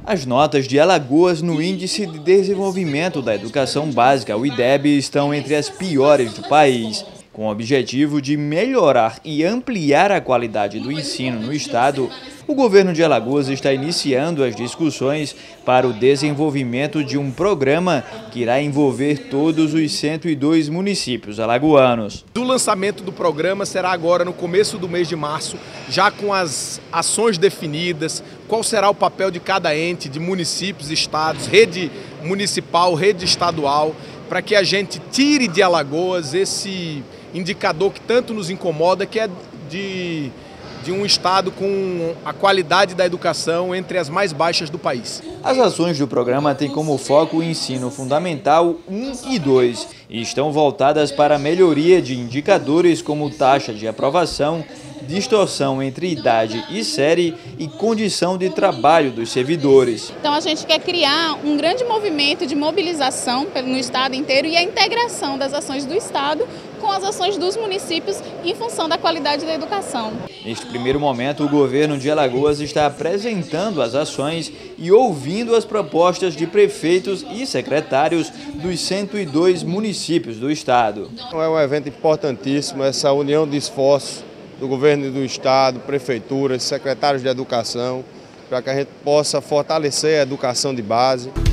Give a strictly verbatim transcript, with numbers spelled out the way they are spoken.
As notas de Alagoas no Índice de Desenvolvimento da Educação Básica, o I D E B, estão entre as piores do país. Com o objetivo de melhorar e ampliar a qualidade do ensino no estado, o governo de Alagoas está iniciando as discussões para o desenvolvimento de um programa que irá envolver todos os cento e dois municípios alagoanos. O lançamento do programa será agora no começo do mês de março, já com as ações definidas, qual será o papel de cada ente, de municípios, estados, rede municipal, rede estadual, para que a gente tire de Alagoas esse indicador que tanto nos incomoda, que é de, de um estado com a qualidade da educação entre as mais baixas do país. As ações do programa têm como foco o ensino fundamental um e dois e estão voltadas para a melhoria de indicadores como taxa de aprovação, distorção entre idade e série e condição de trabalho dos servidores. Então a gente quer criar um grande movimento de mobilização no estado inteiro e a integração das ações do estado com as ações dos municípios em função da qualidade da educação. Neste primeiro momento, o governo de Alagoas está apresentando as ações e ouvindo as propostas de prefeitos e secretários dos cento e dois municípios do estado. É um evento importantíssimo, essa união de esforços do governo do estado, prefeituras, secretários de educação, para que a gente possa fortalecer a educação de base.